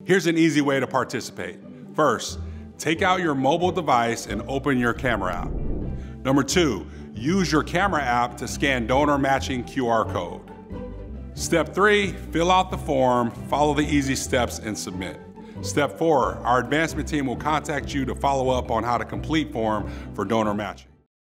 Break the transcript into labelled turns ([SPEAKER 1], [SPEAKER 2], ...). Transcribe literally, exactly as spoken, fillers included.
[SPEAKER 1] Here's an easy way to participate. First, take out your mobile device and open your camera app. Number two, use your camera app to scan donor matching Q R code. Step three, fill out the form, follow the easy steps, and submit. Step four, our advancement team will contact you to follow up on how to complete form for donor matching.